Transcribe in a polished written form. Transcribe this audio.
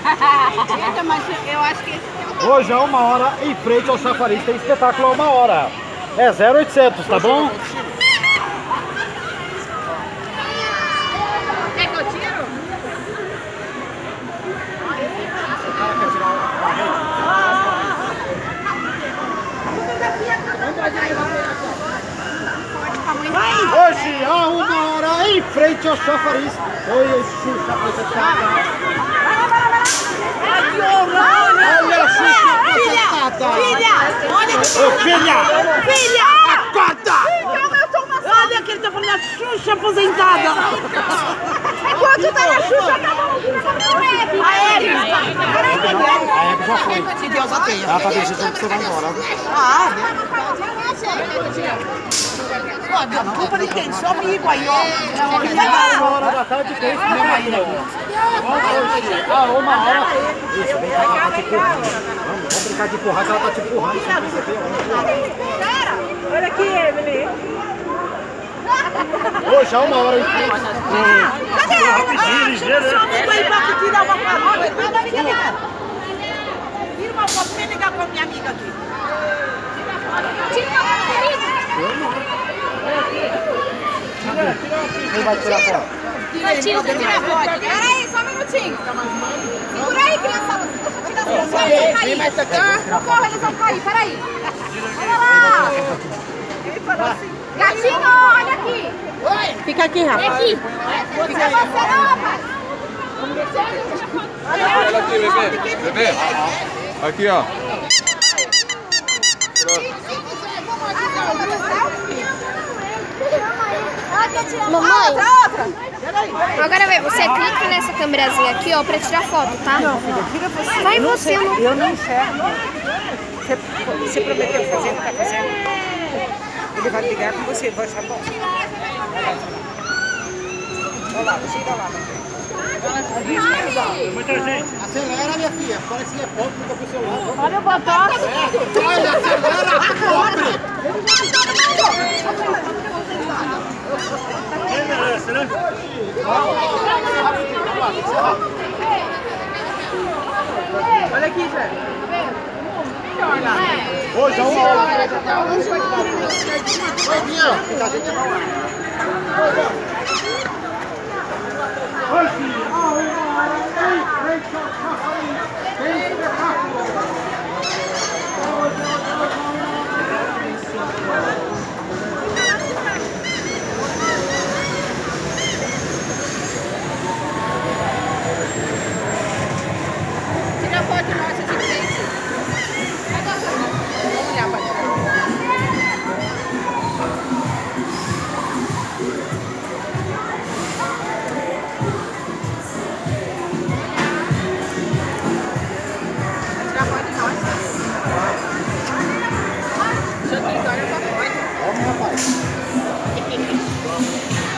Mas eu acho que... Hoje é 1h em frente ao chafariz, tem espetáculo a 1h. É 0,800, tá bom? Quer que eu tiro? O cara quer tirar a rede? Hoje há 1h em frente ao chafariz. Oi, Xuxa apresentada. Olha a Xuxa apresentada. Filha! Acorda! Olha que ele tá falando da Xuxa aposentada! Enquanto tá na Xuxa, tá bom. A Hebe já foi. Que Deus a tenha! Ela tá decidindo que você vai embora. Olha, culpa de quem? Só amigo aí, ó! 1h da tarde tem isso mesmo aí, hoje, 1h. Isso, vem cá, ela tá te empurrando. Vamos brincar de empurrar, que ela tá te empurrando. Você percebeu? Olha aqui, Emily. Hoje há 1h em frente. Cadê ela? Chama aí pra tirar uma foto! Tira uma foto, vem ligar com a minha amiga aqui! Tira uma foto comigo. Quem vai tirar foto? Tira a foto. Peraí, só um minutinho. Segura aí, criançada. Deixa eu tirar as fotos. Eles vão cair. Corre, eles vão cair. Peraí. Olha lá. Gatinho, olha aqui. Fica aqui, rapaz! Aqui. Fica você não, rapaz. Olha aqui, bebê. Bebê. Aqui, ó. Mamãe, agora vai, você clica nessa câmerazinha aqui, ó, pra tirar foto, tá? Não, filha, tira você. Vai você, não. Eu não enxergo. Você prometeu fazer, não tá fazendo? Ele vai ligar com você, vai achar bom. Olha lá, você vai lá. Muita gente. Acelera, minha filha. Parece que é pobre, fica pro seu lado. Olha o botão. Olha, acelera, pobre. Quem merece, né? Olha aqui, Zé. Hoje é 1h. Vai vir, ó. A gente vai lá. Hoje há 1h em frente ao chafariz.